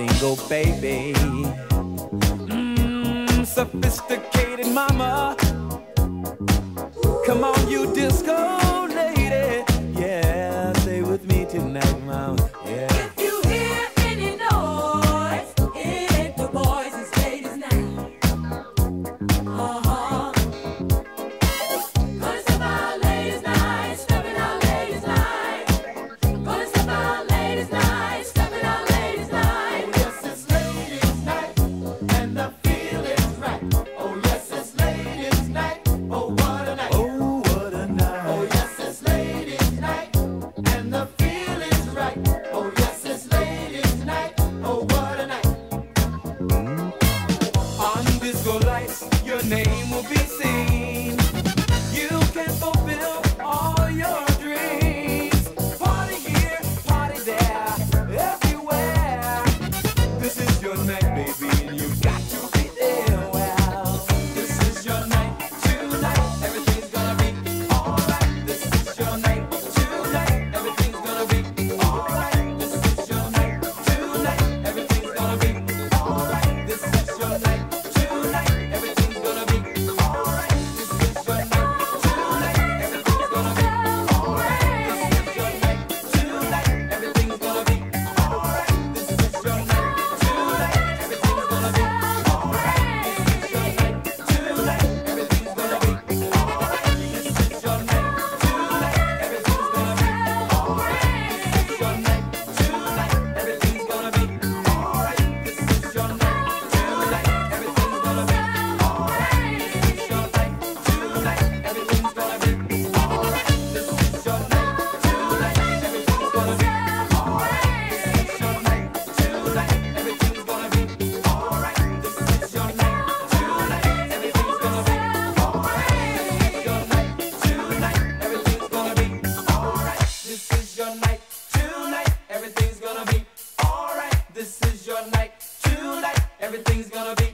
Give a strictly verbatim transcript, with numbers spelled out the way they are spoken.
single baby. Mmm, sophisticated mama. Come on, you disco lady. Yeah, stay with me tonight, mama. Yeah. If you hear any noise, hit the boys and ladies now. Uh-huh. Gonna step out ladies night, stepping out ladies night. Gonna step out ladies night, stepping out ladies night. Oh yes, it's ladies night, and the feel is right. Oh yes, it's ladies night. Oh what a night. Oh, what a night. Oh yes, it's ladies night, and the feel is right. Oh yes, it's ladies night. Oh what a night. On disco lights, your name will be seen. You can fulfill all your dreams. Party here, party there, everywhere. This is your night, baby, and you got to be there. Well, This is your night tonight. Everything's gonna be alright. This is your night tonight. Everything's gonna be alright. This is your night tonight. Everything's gonna be alright. This is your night tonight. Everything's gonna be alright. This is your night tonight. Everything's gonna be alright. This is your night tonight. Everything's gonna be alright. This is your night tonight. Everything's gonna be alright. This is your night tonight. Everything's gonna be alright. This is your night tonight. Everything's gonna be alright. This is your night tonight. Everything's gonna be alright. This is your night tonight. Everything's gonna be alright. This is your night tonight. Everything's gonna be alright. This is your night tonight. Everything's gonna be alright. This is your night tonight. Everything's gonna be alright. This is your night tonight. Everything's gonna be alright. This is your night tonight. Everything's gonna be alright. This is your night tonight. Everything's gonna be alright. This is your night tonight. Everything's gonna be